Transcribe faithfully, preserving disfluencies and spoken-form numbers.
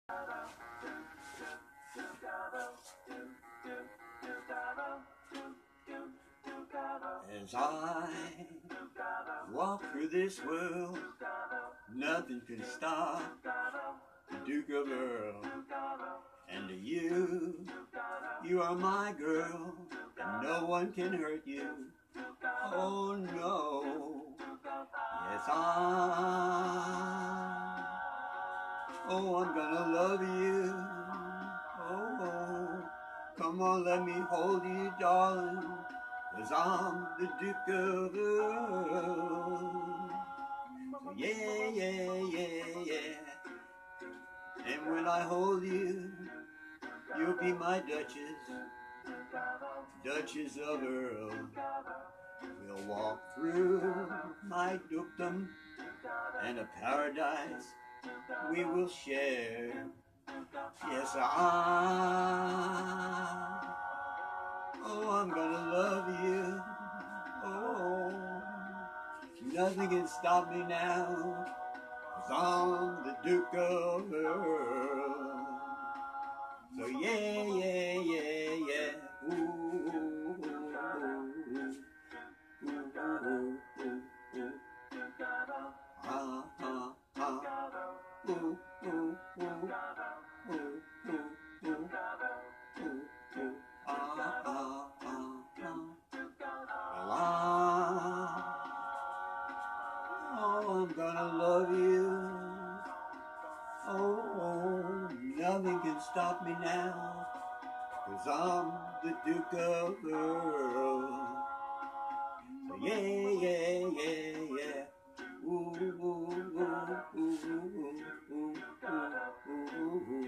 As I walk through this world, nothing can stop the Duke of Earl. And to you, you are my girl, and no one can hurt you. Oh no, yes I, oh I'm gonna love you. Oh, oh, come on, let me hold you, darling, 'cause I'm the Duke of Earl. So yeah, yeah, yeah, yeah. And when I hold you, you'll be my Duchess, Duchess of Earl. We'll walk through my dukedom, and a paradise we will share. Yes, I, oh, I'm gonna love you. Oh, nothing can stop me now, 'cause I'm the Duke of Earl. So yeah, yeah, yeah, yeah. Ooh, ooh, ooh, ooh, ooh, ooh, ooh. Ah, ah, ah. Ooh, ooh, ooh, ooh, ooh, ooh, ooh, ooh. Ah, ah, ah, ah. Well, I, oh, I'm gonna love you. Oh, oh, nothing can stop me now, 'cause I'm the Duke of Earl. So yeah, yeah, yeah, yeah. Ooh, ooh, ooh, ooh, ooh, ooh, ooh, ooh, ooh, ooh.